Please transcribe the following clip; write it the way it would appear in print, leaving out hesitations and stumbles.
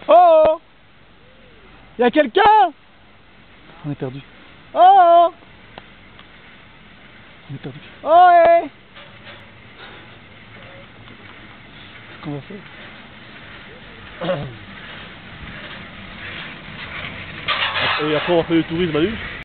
Oh! Y'a quelqu'un? On est perdu. Oh! On est perdu. Oh, hey! Qu'est-ce qu'on va faire? Et après on va faire du tourisme à nu.